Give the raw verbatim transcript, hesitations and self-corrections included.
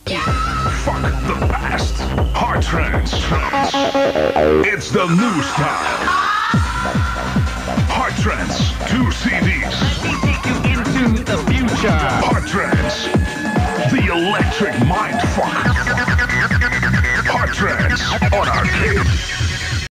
Fuck the past. Hard trance. It's the new style. Hard trance. Two C Ds.